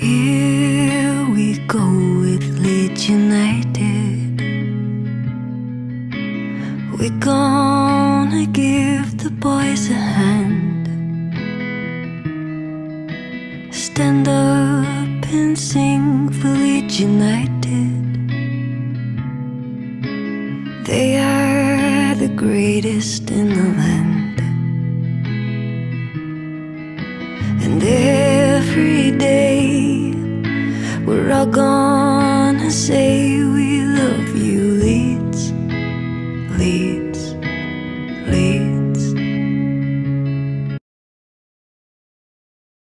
Here we go with Leeds United. We're gonna give the boys a hand. Stand up and sing for Leeds United. They are the greatest in the land. And every day we're all gone